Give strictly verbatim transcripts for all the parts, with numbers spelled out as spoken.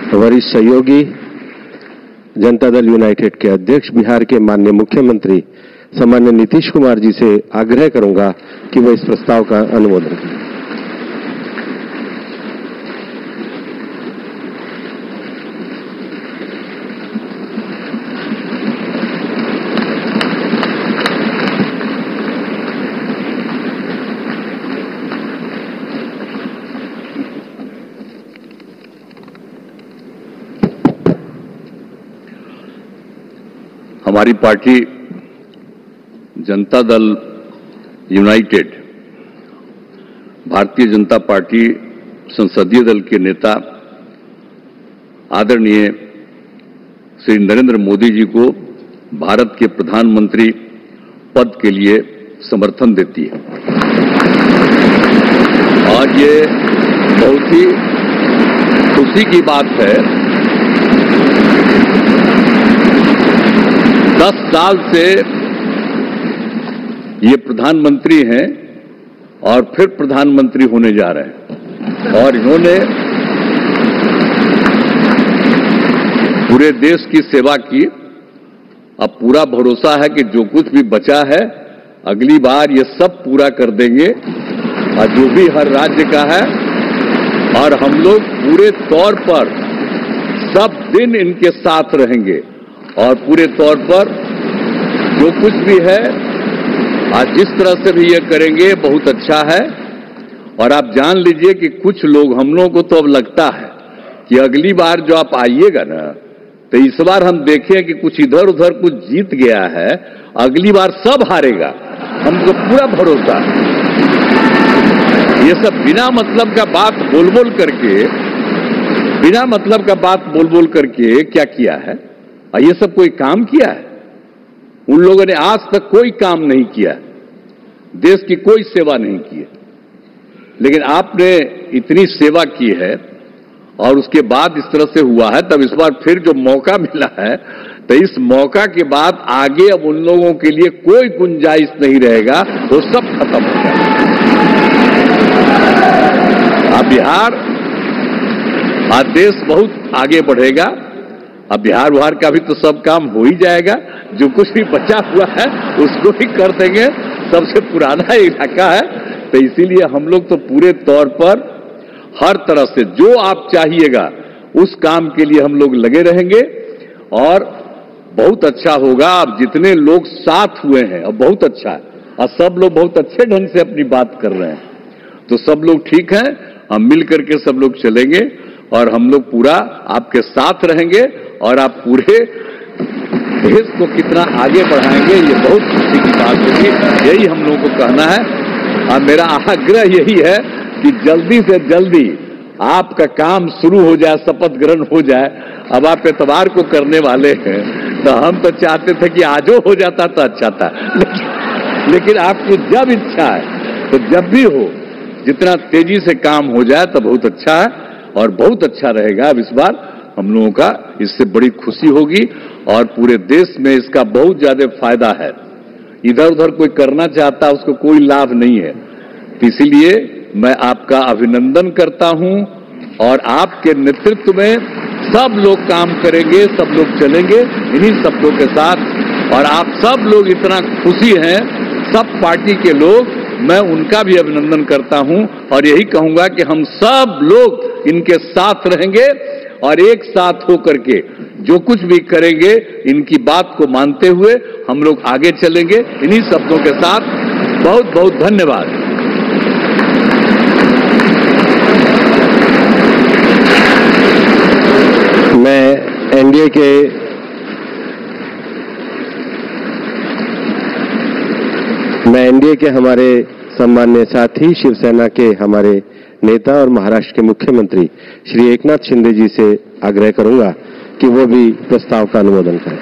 वरिष्ठ सहयोगी जनता दल यूनाइटेड के अध्यक्ष बिहार के माननीय मुख्यमंत्री सम्मान्य नीतीश कुमार जी से आग्रह करूंगा कि वह इस प्रस्ताव का अनुमोदन करें। हमारी party Janata Dal United Bharatiya Janata party संसदीय दल के नेता आदरणीय श्री नरेंद्र मोदी जी को भारत के प्रधानमंत्री पद के लिए समर्थन देती है। और ये बहुत ही खुशी की बात है। दस साल से ये प्रधानमंत्री हैं और फिर प्रधानमंत्री होने जा रहे हैं और इन्होंने पूरे देश की सेवा की। अब पूरा भरोसा है कि जो कुछ भी बचा है अगली बार ये सब पूरा कर देंगे और जो भी हर राज्य का है, और हम लोग पूरे तौर पर सब दिन इनके साथ रहेंगे और पूरे तौर पर जो कुछ भी है आज जिस तरह से भी ये करेंगे बहुत अच्छा है। और आप जान लीजिए कि कुछ लोग, हम लोगों को तो अब लगता है कि अगली बार जो आप आइएगा ना, तो इस बार हम देखें कि कुछ इधर उधर कुछ जीत गया है, अगली बार सब हारेगा, हमको पूरा भरोसा है। ये सब बिना मतलब का बात बोल बोल करके बिना मतलब का बात बोल बोल करके क्या किया है? और ये सब कोई काम किया है? उन लोगों ने आज तक कोई काम नहीं किया, देश की कोई सेवा नहीं की है। लेकिन आपने इतनी सेवा की है और उसके बाद इस तरह से हुआ है, तब इस बार फिर जो मौका मिला है, तो इस मौका के बाद आगे अब उन लोगों के लिए कोई गुंजाइश नहीं रहेगा, वो सब खत्म हो जाएगा। अब बिहार, आज देश बहुत आगे बढ़ेगा। अब बिहार बिहार का भी तो सब काम हो ही जाएगा, जो कुछ भी बचा हुआ है उसको भी कर देंगे। सबसे पुराना इलाका है, तो इसीलिए हम लोग तो पूरे तौर पर हर तरह से जो आप चाहिएगा उस काम के लिए हम लोग लगे रहेंगे और बहुत अच्छा होगा। अब जितने लोग साथ हुए हैं अब बहुत अच्छा है और सब लोग बहुत अच्छे ढंग से अपनी बात कर रहे हैं, तो सब लोग ठीक हैं। हम मिल करके सब लोग चलेंगे और हम लोग पूरा आपके साथ रहेंगे और आप पूरे देश को कितना आगे बढ़ाएंगे ये बहुत खुशी की बात होगी। यही हम लोगों को कहना है और मेरा आग्रह यही है कि जल्दी से जल्दी आपका काम शुरू हो जाए, शपथ ग्रहण हो जाए। अब आप एतवार को करने वाले हैं, तो हम तो चाहते थे कि आजो हो जाता तो अच्छा था, लेकिन, लेकिन आपकी जब इच्छा है तो जब भी हो, जितना तेजी से काम हो जाए तो बहुत अच्छा है और बहुत अच्छा रहेगा। अब इस बार हम लोगों का इससे बड़ी खुशी होगी और पूरे देश में इसका बहुत ज्यादा फायदा है। इधर उधर कोई करना चाहता है उसको कोई लाभ नहीं है, तो इसीलिए मैं आपका अभिनंदन करता हूं और आपके नेतृत्व में सब लोग काम करेंगे, सब लोग चलेंगे इन्हीं शब्दों के साथ। और आप सब लोग इतना खुशी हैं, सब पार्टी के लोग, मैं उनका भी अभिनंदन करता हूं और यही कहूंगा कि हम सब लोग इनके साथ रहेंगे और एक साथ होकर के जो कुछ भी करेंगे इनकी बात को मानते हुए हम लोग आगे चलेंगे। इन्हीं शब्दों के साथ बहुत बहुत धन्यवाद। मैं एनडीए के मैं एनडीए के हमारे सम्मान्य साथी, शिवसेना के हमारे नेता और महाराष्ट्र के मुख्यमंत्री श्री एकनाथ शिंदे जी से आग्रह करूंगा कि वो भी प्रस्ताव का अनुमोदन करें।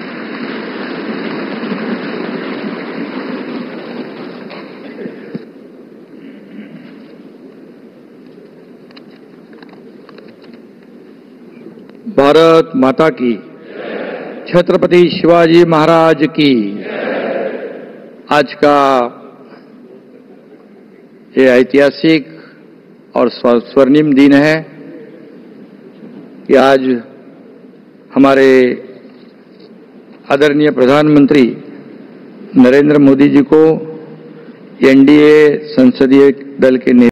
भारत माता की, छत्रपति शिवाजी महाराज की। आज का ये ऐतिहासिक और स्वर्णिम दिन है कि आज हमारे आदरणीय प्रधानमंत्री नरेंद्र मोदी जी को एनडीए संसदीय दल के नेता